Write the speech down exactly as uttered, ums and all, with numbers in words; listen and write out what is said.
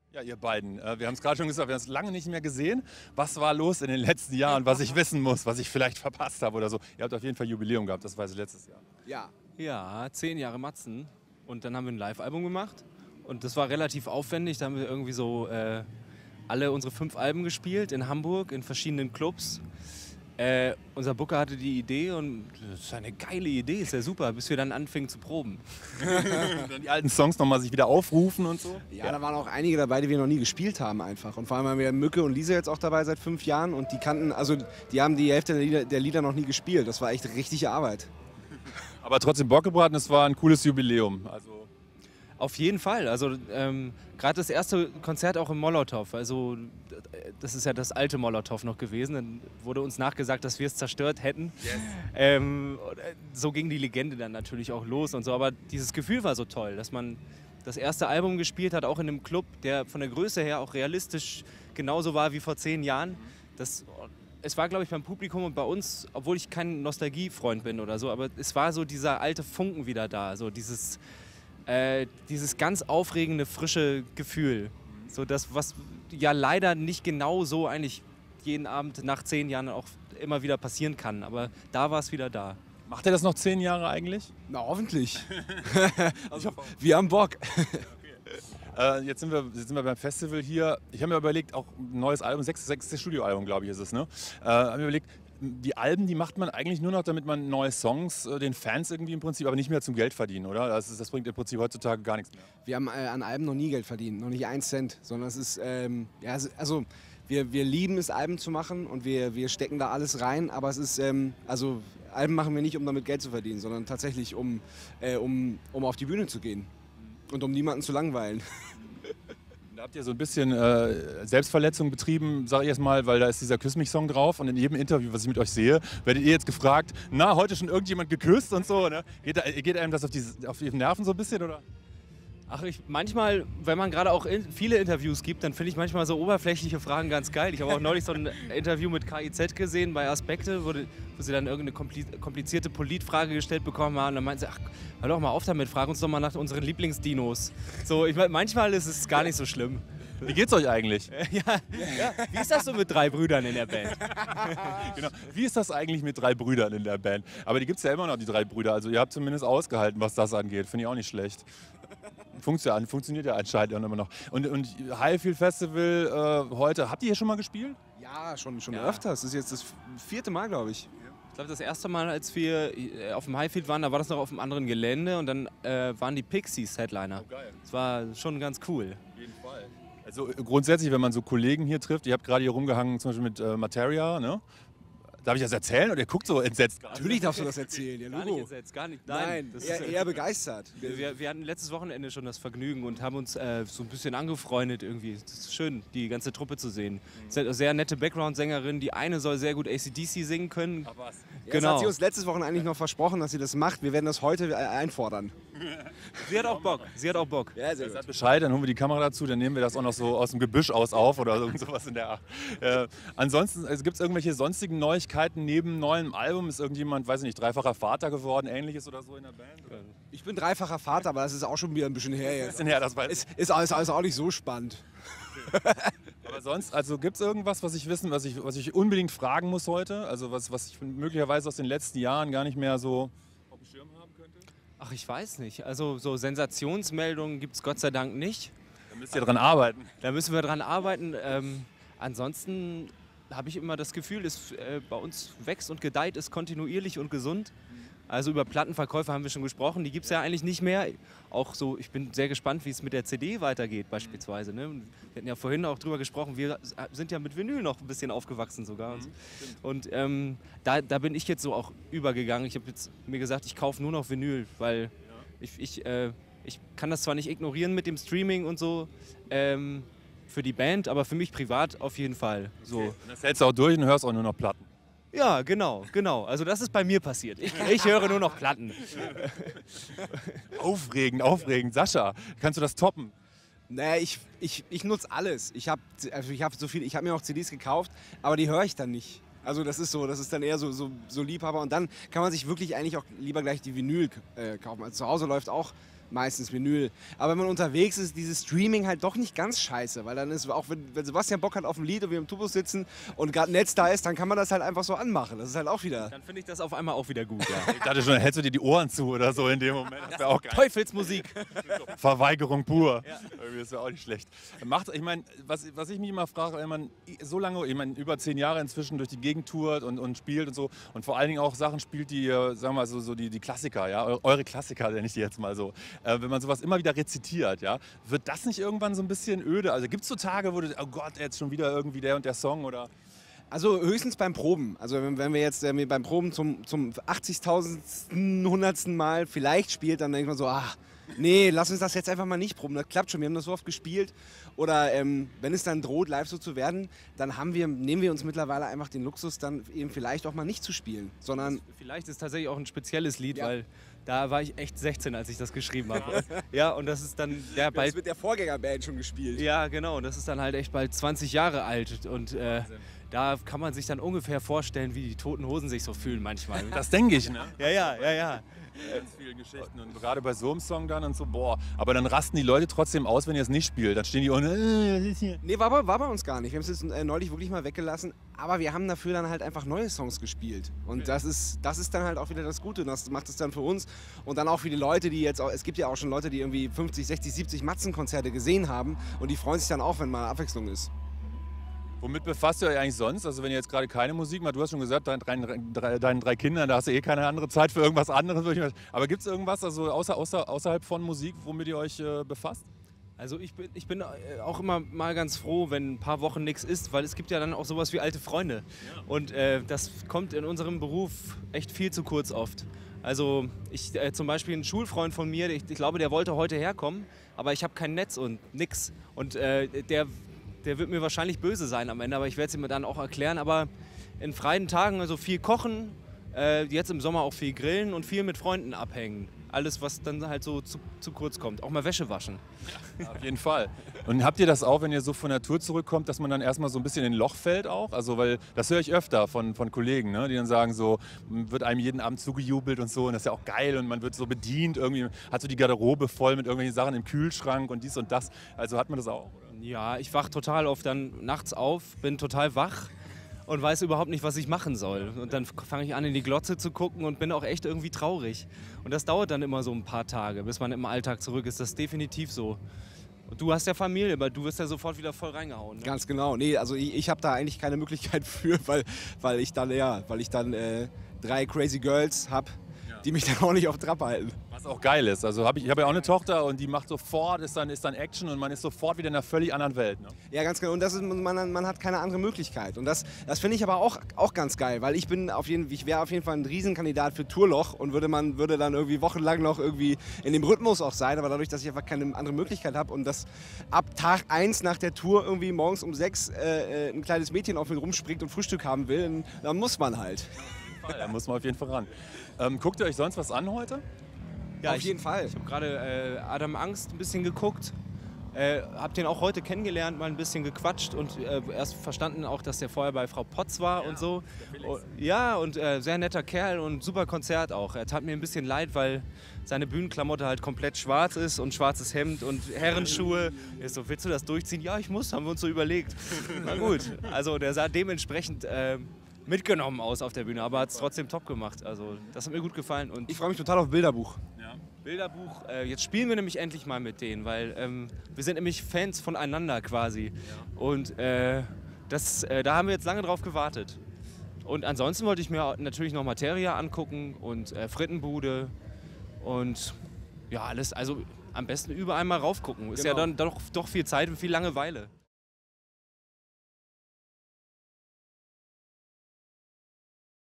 Ja, ihr beiden. Äh, wir haben es gerade schon gesagt, wir haben es lange nicht mehr gesehen. Was war los in den letzten Jahren, was ich wissen muss, was ich vielleicht verpasst habe oder so? Ihr habt auf jeden Fall Jubiläum gehabt, das weiß ich letztes Jahr. Ja. Ja, zehn Jahre Matzen. Und dann haben wir ein Live-Album gemacht. Und das war relativ aufwendig. Da haben wir irgendwie so äh, alle unsere fünf Alben gespielt in Hamburg, in verschiedenen Clubs. Äh, unser Booker hatte die Idee und das ist eine geile Idee, ist ja super, bis wir dann anfingen zu proben. Dann die alten Songs nochmal sich wieder aufrufen und so. Ja, ja, da waren auch einige dabei, die wir noch nie gespielt haben einfach. Und vor allem haben wir Mücke und Lisa jetzt auch dabei seit fünf Jahren und die kannten, also die haben die Hälfte der Lieder, der Lieder noch nie gespielt. Das war echt richtige Arbeit. Aber trotzdem Bock gebraten, es war ein cooles Jubiläum. Also Auf jeden Fall. Also ähm, gerade das erste Konzert auch im Molotow. Also das ist ja das alte Molotow noch gewesen. Dann wurde uns nachgesagt, dass wir es zerstört hätten. Yes. Ähm, so ging die Legende dann natürlich auch los und so. Aber dieses Gefühl war so toll, dass man das erste Album gespielt hat, auch in einem Club, der von der Größe her auch realistisch genauso war wie vor zehn Jahren. Das, es war, glaube ich, beim Publikum und bei uns, obwohl ich kein Nostalgiefreund bin oder so, aber es war so dieser alte Funken wieder da. So dieses Äh, dieses ganz aufregende, frische Gefühl. So das, was ja leider nicht genau so eigentlich jeden Abend nach zehn Jahren auch immer wieder passieren kann. Aber da war es wieder da. macht ihr das noch zehn Jahre eigentlich? Na, hoffentlich. Also, wir haben Bock. Äh, jetzt, sind wir, jetzt sind wir beim Festival hier. Ich habe mir überlegt, auch ein neues Album, sechstes, sechstes Studioalbum, glaube ich, ist es. Ne? Äh, habe mir überlegt, die Alben, die macht man eigentlich nur noch, damit man neue Songs äh, den Fans irgendwie im Prinzip, aber nicht mehr zum Geld verdienen, oder? Das, ist, das bringt im Prinzip heutzutage gar nichts mehr. Wir haben äh, an Alben noch nie Geld verdient, noch nicht einen Cent, sondern es ist, ähm, ja, also wir, wir lieben es, Alben zu machen und wir, wir stecken da alles rein, aber es ist, ähm, also Alben machen wir nicht, um damit Geld zu verdienen, sondern tatsächlich, um, äh, um, um auf die Bühne zu gehen und um niemanden zu langweilen. Da habt ihr so ein bisschen äh, Selbstverletzung betrieben, sage ich jetzt mal, weil da ist dieser Küss mich-Song drauf und in jedem Interview, was ich mit euch sehe, werdet ihr jetzt gefragt, na, heute schon irgendjemand geküsst und so, ne? Geht, da, geht einem das auf die, auf die Nerven so ein bisschen, oder? Ach, ich, manchmal, wenn man gerade auch in, viele Interviews gibt, dann finde ich manchmal so oberflächliche Fragen ganz geil. Ich habe auch neulich so ein Interview mit K I Z gesehen bei Aspekte, wo, wo sie dann irgendeine komplizierte Politfrage gestellt bekommen haben. Und dann meinten sie, ach, hör doch mal auf damit, frag uns doch mal nach unseren Lieblingsdinos. So, ich mein, manchmal ist es gar nicht so schlimm. Wie geht's euch eigentlich? Ja, ja, wie ist das so mit drei Brüdern in der Band? Genau. Wie ist das eigentlich mit drei Brüdern in der Band? Aber die gibt es ja immer noch, die drei Brüder. Also ihr habt zumindest ausgehalten, was das angeht. Finde ich auch nicht schlecht. Funktioniert, funktioniert ja anscheinend immer noch. Und, und Highfield Festival äh, heute, habt ihr hier schon mal gespielt? Ja, schon, schon Ja. öfter. Das ist jetzt das vierte Mal, glaube ich. Ich glaube, das erste Mal, als wir auf dem Highfield waren, da war das noch auf einem anderen Gelände und dann äh, waren die Pixies Headliner. Oh, geil. Das war schon ganz cool. Auf jeden Fall. Also grundsätzlich, wenn man so Kollegen hier trifft, ihr habt gerade hier rumgehangen, zum Beispiel mit äh, Materia, ne? Darf ich das erzählen? Und ihr guckt so entsetzt gerade. Natürlich darfst du das erzählen, ja, Gar nicht Logo. entsetzt, gar nicht. Nein, Nein, das eher, ist, eher begeistert. wir, wir hatten letztes Wochenende schon das Vergnügen und haben uns äh, so ein bisschen angefreundet irgendwie. Es ist schön, die ganze Truppe zu sehen. Es ist eine sehr nette Background-Sängerin. Die eine soll sehr gut A C D C singen können. Ach was. Ja, das Genau. hat sie uns letztes Wochenende eigentlich noch versprochen, dass sie das macht. Wir werden das heute äh, einfordern. Sie hat auch Bock. Sie hat auch Bock. Ja, sehr Sagt Bescheid, dann holen wir die Kamera dazu, dann nehmen wir das auch noch so aus dem Gebüsch aus auf oder irgend sowas in der Art. Äh, ansonsten, also gibt es irgendwelche sonstigen Neuigkeiten neben neuem Album? Ist irgendjemand, weiß ich nicht, dreifacher Vater geworden, ähnliches oder so in der Band? Oder? Ich bin dreifacher Vater, aber das ist auch schon wieder ein bisschen her Ein jetzt. bisschen her, das weiß Ist, ist alles, alles auch nicht so spannend. Aber sonst, also gibt es irgendwas, was ich wissen, was ich, was ich unbedingt fragen muss heute? Also was, was ich möglicherweise aus den letzten Jahren gar nicht mehr so auf dem Schirm haben könnte? Ach, ich weiß nicht. Also so Sensationsmeldungen gibt es Gott sei Dank nicht. Da müsst ihr dran arbeiten. Da müssen wir dran arbeiten. Ähm, ansonsten habe ich immer das Gefühl, es äh, bei uns wächst und gedeiht es kontinuierlich und gesund. Also über Plattenverkäufe haben wir schon gesprochen, die gibt es ja eigentlich nicht mehr. Auch so, ich bin sehr gespannt, wie es mit der C D weitergeht beispielsweise. Ne? Wir hatten ja vorhin auch drüber gesprochen, wir sind ja mit Vinyl noch ein bisschen aufgewachsen sogar. Mhm, und ähm, da, da bin ich jetzt so auch übergegangen. Ich habe jetzt mir gesagt, ich kaufe nur noch Vinyl, weil ja. ich, ich, äh, ich kann das zwar nicht ignorieren mit dem Streaming und so, ähm, für die Band, aber für mich privat auf jeden Fall. So. Okay. Das hältst du auch durch und hörst auch nur noch Platten. Ja, genau, genau. Also das ist bei mir passiert. Ich, ich höre nur noch Platten. Aufregend, aufregend. Sascha, kannst du das toppen? Naja, ich, ich, ich nutze alles. Ich habe also ich hab so viel, ich habe mir auch C Ds gekauft, aber die höre ich dann nicht. Also das ist so, das ist dann eher so, so, so Liebhaber. Und dann kann man sich wirklich eigentlich auch lieber gleich die Vinyl äh, kaufen. Also zu Hause läuft auch meistens Vinyl. Aber wenn man unterwegs ist, dieses Streaming halt doch nicht ganz scheiße, weil dann ist, auch wenn, wenn Sebastian Bock hat auf ein Lied und wir im Tubus sitzen und gerade ein Netz da ist, dann kann man das halt einfach so anmachen. Das ist halt auch wieder... Dann finde ich das auf einmal auch wieder gut, ja. Ich dachte schon, hältst du dir die Ohren zu oder so in dem Moment. Das wäre auch geil. Teufelsmusik. Verweigerung pur. Ja. Das wäre auch nicht schlecht. Macht, ich meine, was, was ich mich immer frage, wenn man so lange, ich meine, über zehn Jahre inzwischen durch die Gegend tourt und, und spielt und so und vor allen Dingen auch Sachen spielt, die, sagen wir mal, so, so die, die Klassiker, ja, eure Klassiker, nenne ich die jetzt mal so. Äh, wenn man sowas immer wieder rezitiert, ja, wird das nicht irgendwann so ein bisschen öde? Also gibt es so Tage, wo du, oh Gott, jetzt schon wieder irgendwie der und der Song oder... Also höchstens beim Proben. Also wenn, wenn wir jetzt äh, beim Proben zum, zum achtzigtausendsten, hundertsten Mal vielleicht spielt, dann denkt man so, ach, nee, lass uns das jetzt einfach mal nicht proben. Das klappt schon, wir haben das so oft gespielt. Oder ähm, wenn es dann droht, live so zu werden, dann haben wir, nehmen wir uns mittlerweile einfach den Luxus, dann eben vielleicht auch mal nicht zu spielen. Sondern vielleicht ist tatsächlich auch ein spezielles Lied, ja. weil da war ich echt sechzehn, als ich das geschrieben habe. Ja, und das ist dann ja, bald... Das mit der Vorgängerband schon gespielt. Ja, genau. Und das ist dann halt echt bald zwanzig Jahre alt. Und äh, da kann man sich dann ungefähr vorstellen, wie die Toten Hosen sich so fühlen manchmal. Das denke ich, ne? Ja, ja, ja, ja. Ganz viele Geschichten und gerade bei so einem Song dann und so, boah, aber dann rasten die Leute trotzdem aus, wenn ihr es nicht spielt. Dann stehen die und äh, nee, war bei, war bei uns gar nicht. Wir haben es jetzt äh, neulich wirklich mal weggelassen, aber wir haben dafür dann halt einfach neue Songs gespielt. Und das ist, das ist dann halt auch wieder das Gute. Und das macht es dann für uns und dann auch für die Leute, die jetzt auch, es gibt ja auch schon Leute, die irgendwie fünfzig, sechzig, siebzig Matzenkonzerte gesehen haben und die freuen sich dann auch, wenn mal Abwechslung ist. Womit befasst ihr euch eigentlich sonst? Also wenn ihr jetzt gerade keine Musik macht, du hast schon gesagt, deinen drei, drei, deinen drei Kindern, da hast du eh keine andere Zeit für irgendwas anderes. Aber gibt es irgendwas also außer, außer, außerhalb von Musik, womit ihr euch äh, befasst? Also ich bin, ich bin auch immer mal ganz froh, wenn ein paar Wochen nichts ist, weil es gibt ja dann auch sowas wie alte Freunde. Und äh, das kommt in unserem Beruf echt viel zu kurz oft. Also ich, äh, zum Beispiel ein Schulfreund von mir, ich, ich glaube, der wollte heute herkommen, aber ich habe kein Netz und nix. Und äh, der... Der wird mir wahrscheinlich böse sein am Ende, aber ich werde es ihm dann auch erklären. Aber in freien Tagen, also viel kochen, äh, jetzt im Sommer auch viel grillen und viel mit Freunden abhängen. Alles, was dann halt so zu, zu kurz kommt. Auch mal Wäsche waschen. Ja, auf jeden Fall. Und habt ihr das auch, wenn ihr so von der Tour zurückkommt, dass man dann erstmal so ein bisschen in ein Loch fällt auch? Also, weil das höre ich öfter von, von Kollegen, ne? Die dann sagen so, wird einem jeden Abend zugejubelt und so und das ist ja auch geil und man wird so bedient, irgendwie hat so die Garderobe voll mit irgendwelchen Sachen im Kühlschrank und dies und das. Also hat man das auch, oder? Ja, ich wach total oft dann nachts auf, bin total wach und weiß überhaupt nicht, was ich machen soll. Und dann fange ich an, in die Glotze zu gucken und bin auch echt irgendwie traurig. Und das dauert dann immer so ein paar Tage, bis man im Alltag zurück ist. Das ist definitiv so. Und du hast ja Familie, aber du wirst ja sofort wieder voll reingehauen. Ne? Ganz genau. Nee, also ich, ich habe da eigentlich keine Möglichkeit für, weil, weil ich dann, ja, weil ich dann äh, drei Crazy Girls habe, die mich dann auch nicht auf Trab halten. Was auch geil ist. Also hab ich, ich habe ja auch eine Tochter und die macht sofort, ist dann, ist dann Action und man ist sofort wieder in einer völlig anderen Welt. Ne? Ja, ganz genau. Und das ist, man, man hat keine andere Möglichkeit. Und das, das finde ich aber auch, auch ganz geil, weil ich bin auf jeden, ich wäre auf jeden Fall ein Riesenkandidat für Tourloch und würde man würde dann irgendwie wochenlang noch irgendwie in dem Rhythmus auch sein. Aber dadurch, dass ich einfach keine andere Möglichkeit habe und dass ab Tag eins nach der Tour irgendwie morgens um sechs äh, ein kleines Mädchen auf mich rumspringt und Frühstück haben will, dann, dann muss man halt. Da muss man auf jeden Fall ran. Ähm, guckt ihr euch sonst was an heute? Ja, auf ich, jeden Fall. Ich habe gerade äh, Adam Angst ein bisschen geguckt. Äh, hab den auch heute kennengelernt, mal ein bisschen gequatscht und äh, erst verstanden auch, dass der vorher bei Frau Potz war ja, und so. Und, ja, und äh, sehr netter Kerl und super Konzert auch. Er tat mir ein bisschen leid, weil seine Bühnenklamotte halt komplett schwarz ist und schwarzes Hemd und Herrenschuhe. Ich so, willst du das durchziehen? Ja, ich muss, haben wir uns so überlegt. Na gut, also der sah dementsprechend äh, mitgenommen aus auf der Bühne, aber hat es trotzdem top gemacht. Also das hat mir gut gefallen. Und ich freue mich total auf Bilderbuch. Ja. Bilderbuch, äh, jetzt spielen wir nämlich endlich mal mit denen, weil ähm, wir sind nämlich Fans voneinander quasi. Ja. Und äh, das, äh, da haben wir jetzt lange drauf gewartet. Und ansonsten wollte ich mir natürlich noch Materia angucken und äh, Frittenbude und ja alles, also am besten überall mal raufgucken. Ist genau. Ja dann doch, doch viel Zeit und viel Langeweile.